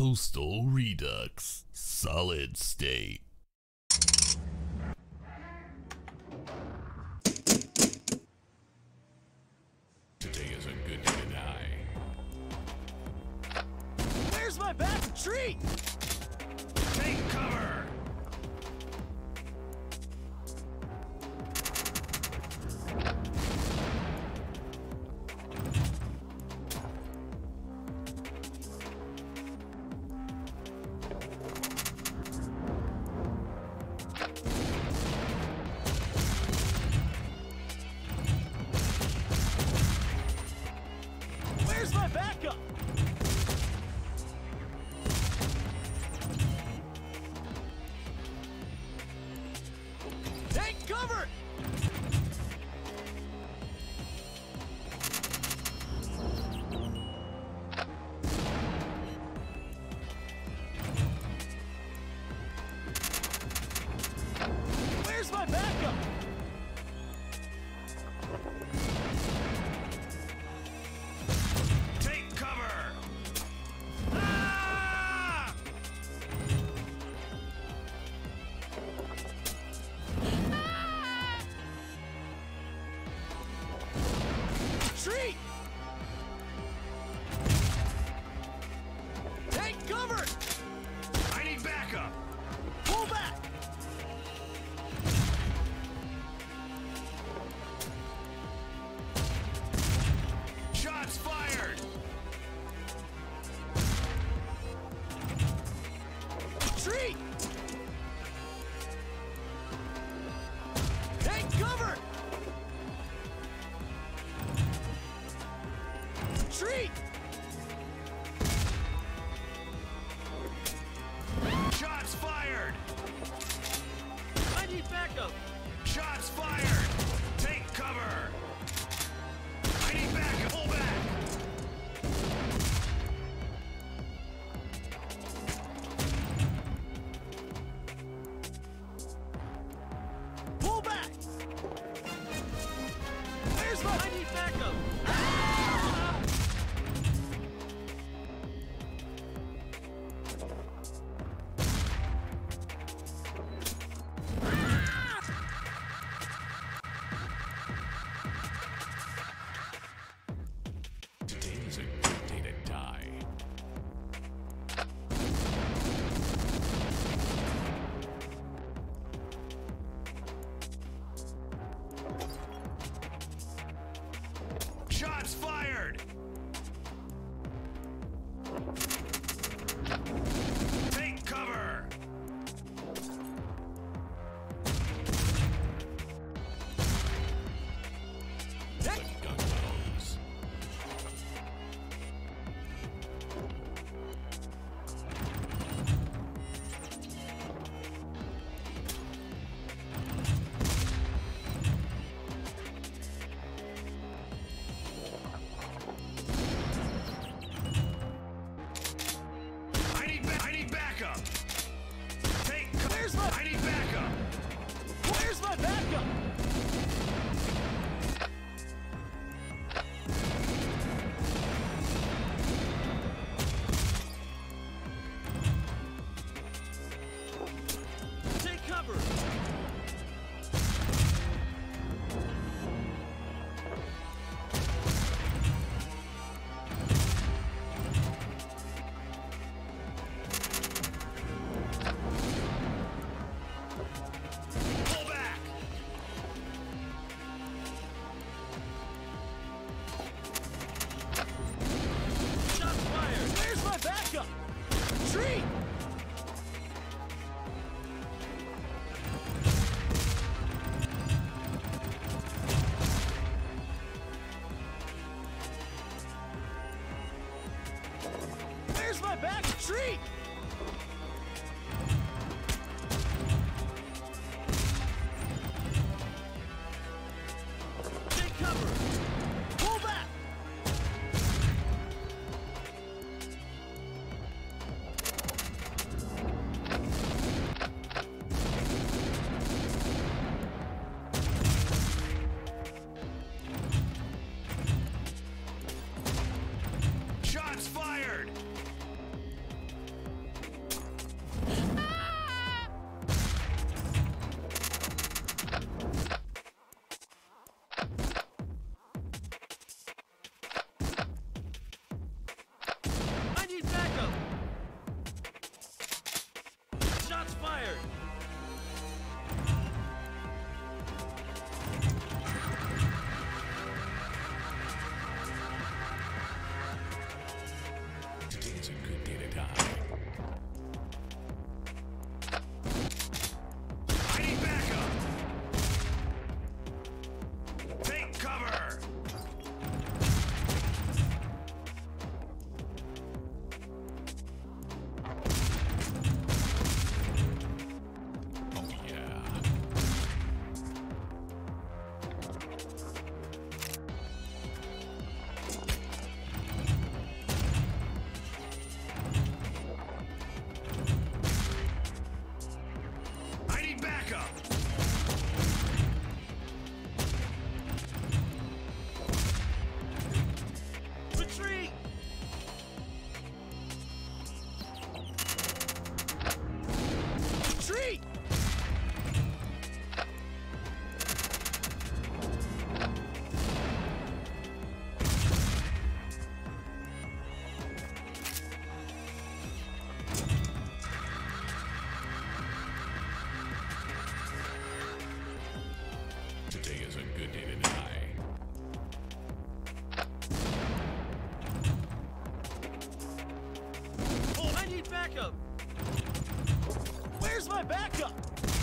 Postal Redux Solid State. Today is a good day to die. Where's my back retreat? Take cover! Where's my backup? Take cover! Where's my backup? Take cover! Ah! Retreat! Take cover! I need backup! Pull back! Shots fired! Retreat! Take cover! Retreat! Shots fired! I need backup! Shots fired! Take cover! I need backup! Pull back! Pull back! Where's my... I need backup! Ah! Today is a good day to die. Shots fired! Take cover! Take... Gun goes. I need backup! Take cover! Where's my... I need backup! Where's my backup? Take cover! Pull back! Shots fired! Where's my backup? Retreat! Where's my back? Retreat! Take cover! Pull back! is a good day to die. Oh, I need backup! Where's my backup?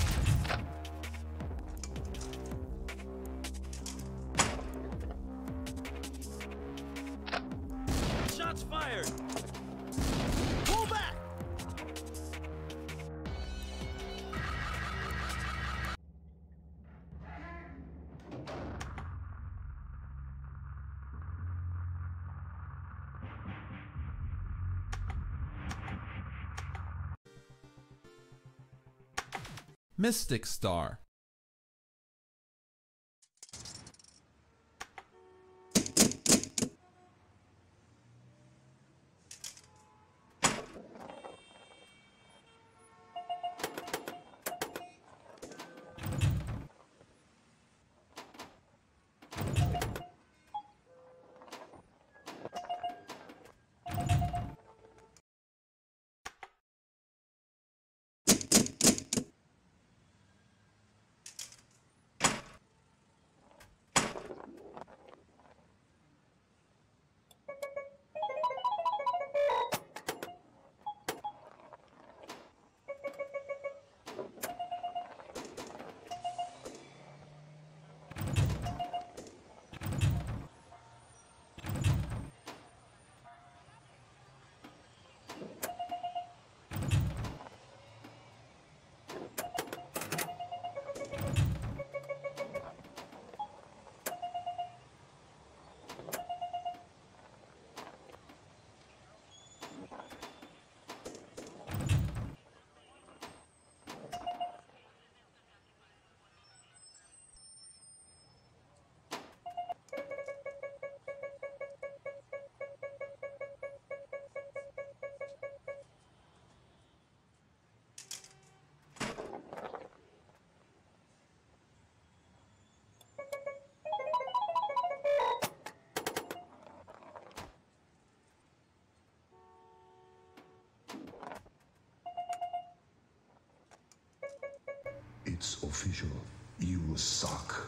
Shots fired! Pull back! Mystic Star. It's official. You suck.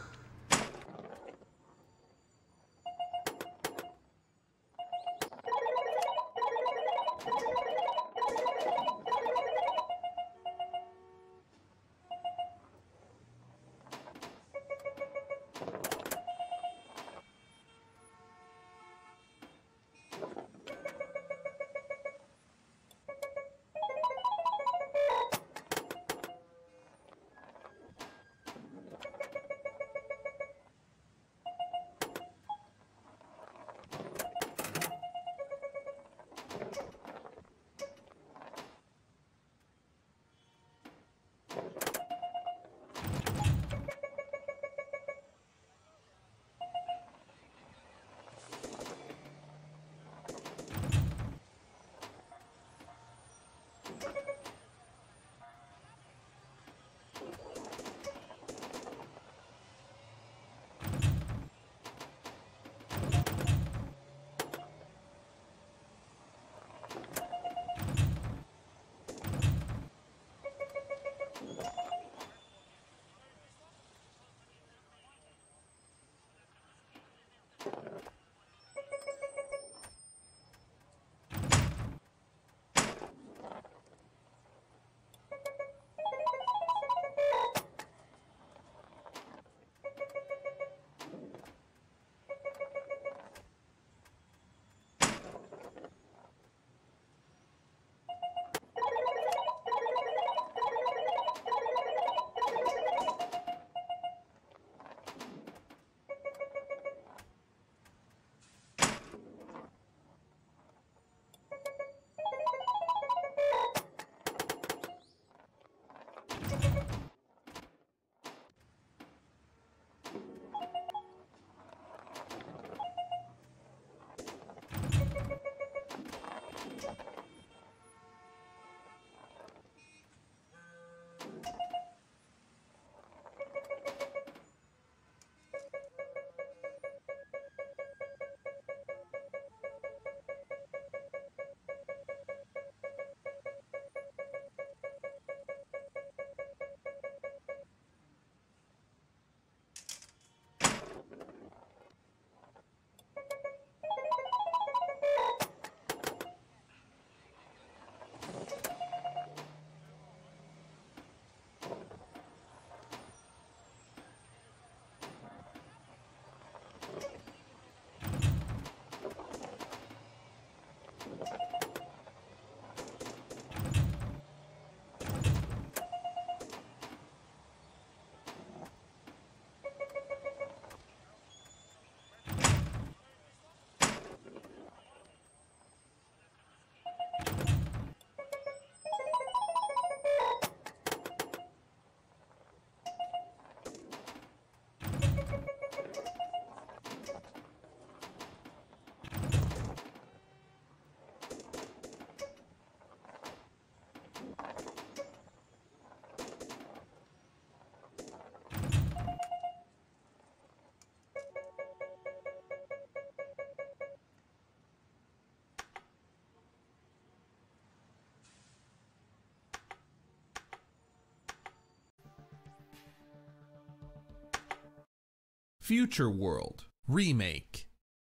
Future World Remake.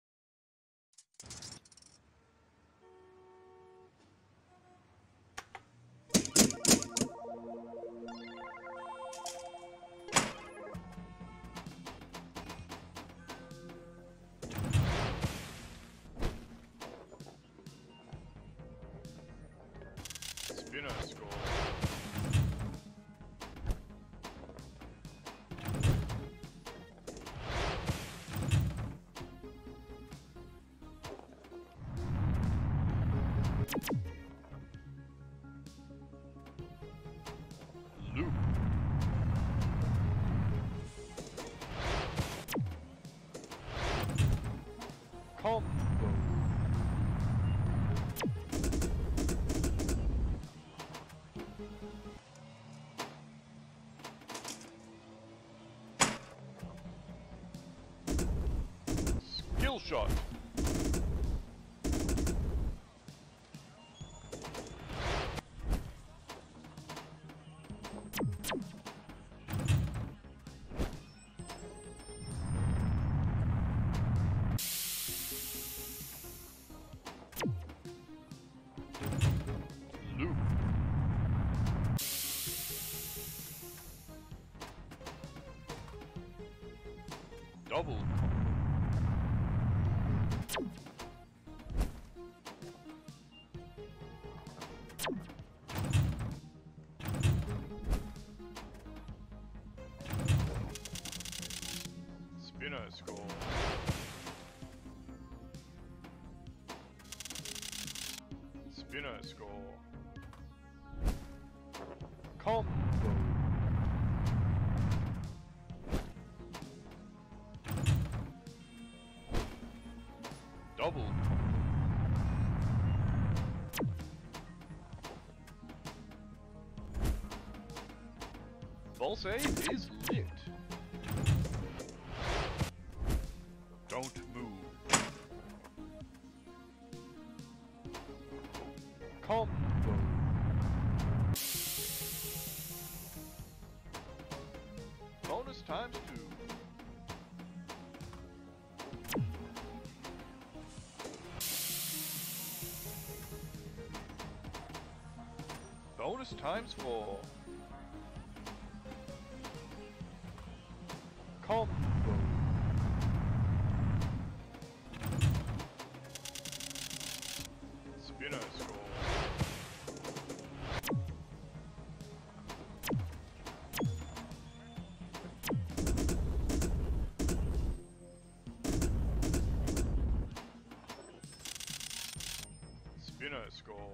Spinner score. Loop. Combo. Skill shot. Loop. Double combo. Spinner score. Spinner score. Combo. Double combo. Ball save is lit. Don't move. Combo. Bonus times 2. Bonus times 4. Combo. Spinner score. Spinner score.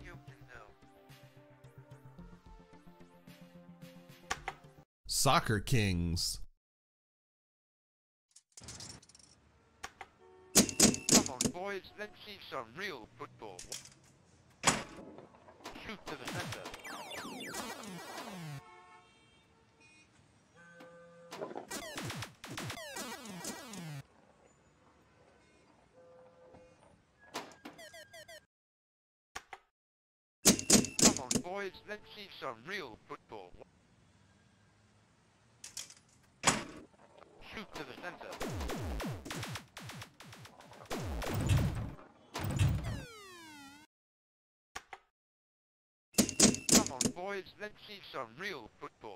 You can know. Soccer Kings. Come on, boys, let's see some real football. Shoot to the center. Come on, boys, let's see some real football. Shoot to the center. Come on, boys, let's see some real football.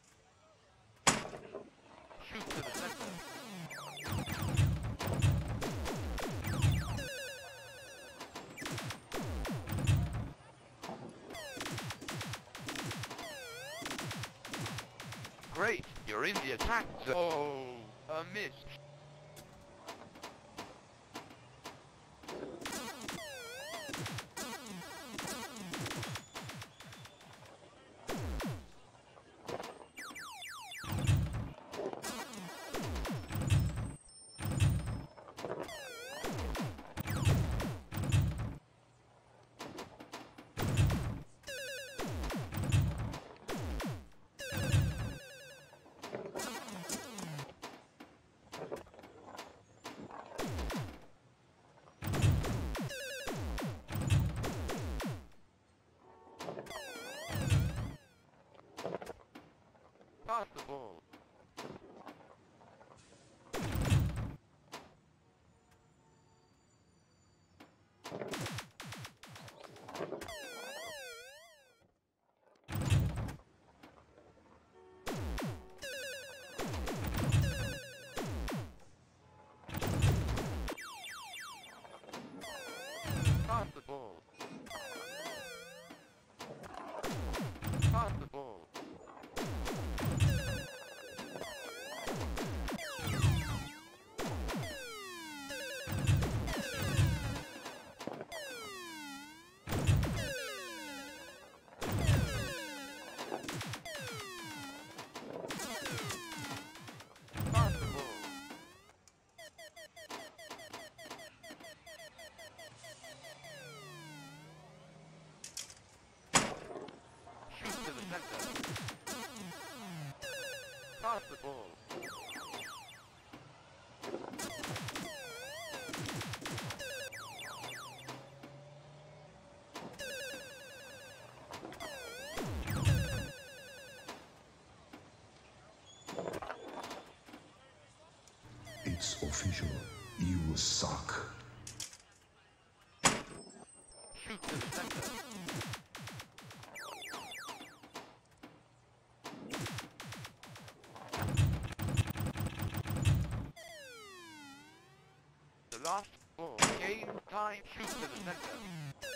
Shoot to the center. Great, you're in the attack zone. Oh, a miss. Pass the ball. Pass the ball. Pass the ball. Pass the ball. Shoot to the center. Pass the ball. It's official. You suck. Shoot to the center. The last ball. Game time. Shoot to the center.